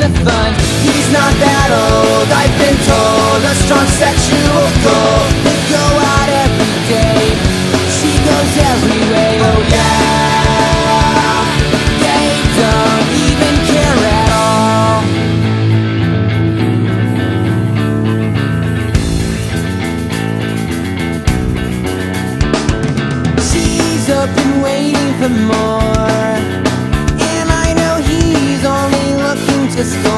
the fun. He's not that old, I've been told. A strong sexual goal. They go out every day, she goes every way. Oh yeah, they don't even care at all. She's up and waiting for more, and I know he's only looking to score.